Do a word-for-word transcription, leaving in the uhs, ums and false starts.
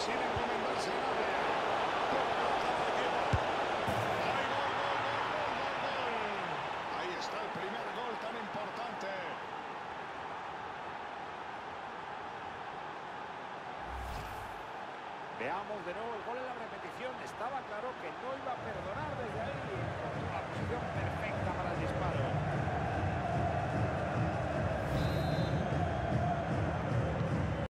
sin encomendarse a nadie. ¡Ay, gol, gol, gol, gol, gol, gol! Ahí está el primer gol tan importante. Veamos de nuevo el gol en la repetición. Estaba claro que no iba a perdonar desde ahí.